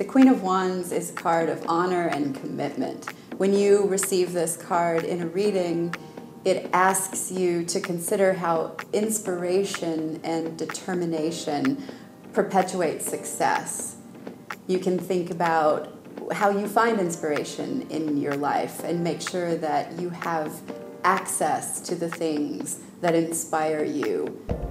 The Queen of Wands is a card of honor and commitment. When you receive this card in a reading, it asks you to consider how inspiration and determination perpetuate success. You can think about how you find inspiration in your life and make sure that you have access to the things that inspire you